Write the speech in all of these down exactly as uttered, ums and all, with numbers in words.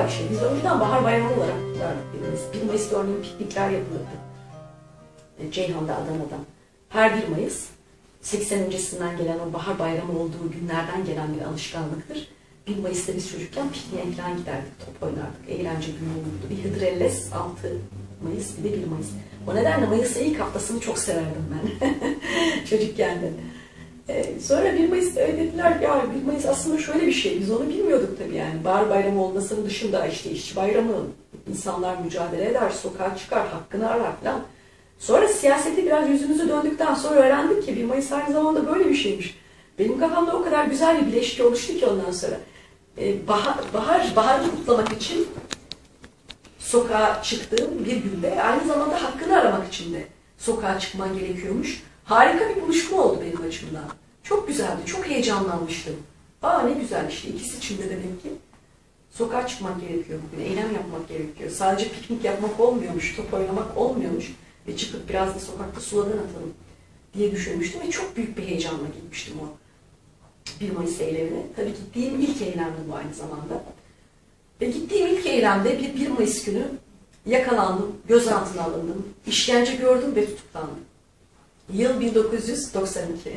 güzel bir şey. Biz önceden bahar bayramı olarak kutlardık bir Mayıs. bir Mayıs'ta örneğin piknikler yapılırdı. Ceyhan'da, Adana'da. Her bir Mayıs, seksen öncesinden gelen o bahar bayramı olduğu günlerden gelen bir alışkanlıktır. bir Mayıs'ta biz çocukken pikniğe falan giderdik, top oynardık. Eğlence günü olurdu. Bir Hıdrellez, altı Mayıs, bir de bir Mayıs. O nedenle Mayıs'ın ilk haftasını çok severdim ben çocukken de. Ee, sonra bir Mayıs'ta öyle dediler ki ya bir Mayıs aslında şöyle bir şey, biz onu bilmiyorduk tabii yani. Bahar bayramı olmasının dışında işte işçi bayramı, insanlar mücadele eder, sokağa çıkar, hakkını arar falan. Sonra siyasete biraz yüzümüzü döndükten sonra öğrendik ki bir Mayıs aynı zamanda böyle bir şeymiş. Benim kafamda o kadar güzel bir bileşki oluştu ki ondan sonra. Ee, bahar, bahar, baharı kutlamak için sokağa çıktığım bir günde aynı zamanda hakkını aramak için de sokağa çıkman gerekiyormuş. Harika bir buluşma oldu benim açımdan. Çok güzeldi, çok heyecanlanmıştım. Aa ne güzel işte, ikisi için de demek ki sokağa çıkmak gerekiyor bugün, eylem yapmak gerekiyor. Sadece piknik yapmak olmuyormuş, top oynamak olmuyormuş ve çıkıp biraz da sokakta suladan atalım diye düşünmüştüm ve çok büyük bir heyecanla gitmiştim o bir Mayıs eylemine. Tabii gittiğim ilk eylemdi bu aynı zamanda. Ve gittiğim ilk eylemde bir bir Mayıs günü yakalandım, gözaltına alındım, işkence gördüm ve tutuklandım. Yıl bin dokuz yüz doksan iki.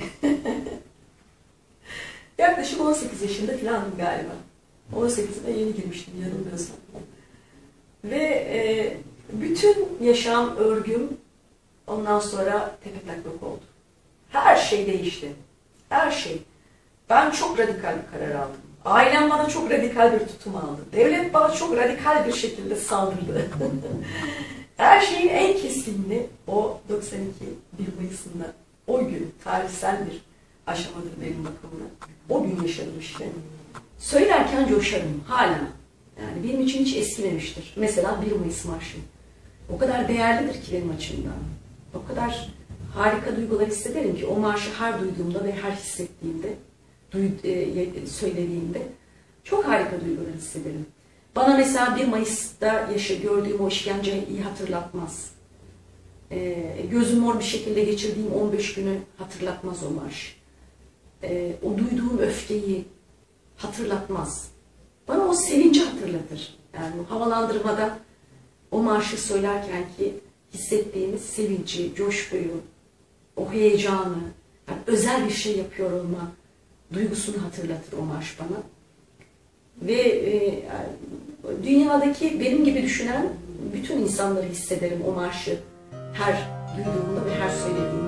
Yaklaşık on sekiz yaşında falandım galiba. on sekizine yeni girmiştim yanılmıyorsam. Ve e, bütün yaşam örgüm ondan sonra tepetaklak oldu. Her şey değişti. Her şey. Ben çok radikal bir karar aldım. Ailem bana çok radikal bir tutum aldı. Devlet bana çok radikal bir şekilde saldırdı. Her şeyin en kesinini o doksan iki bir Mayıs'ında, o gün tarihsel bir aşamadır benim bakımımda. O gün yaşadım işte. Söylerken coşarım hala. Yani benim için hiç eskimemiştir. Mesela bir Mayıs Marşı. O kadar değerlidir ki benim açımdan. O kadar harika duygular hissederim ki o marşı her duyduğumda ve her hissettiğimde, söylediğimde çok harika duygular hissederim. Bana mesela bir Mayıs'ta yaşa gördüğüm o işkenceyi iyi hatırlatmaz. E, gözüm mor bir şekilde geçirdiğim on beş günü hatırlatmaz o marş. E, o duyduğum öfkeyi hatırlatmaz. Bana o sevinci hatırlatır. Yani o havalandırmada o marşı söylerken ki hissettiğimiz sevinci, coşkuyu, o heyecanı, yani özel bir şey yapıyor olma duygusunu hatırlatır o marş bana. Ve e, dünyadaki benim gibi düşünen bütün insanları hissederim o marşı her duyduğumda ve her söylediğimde.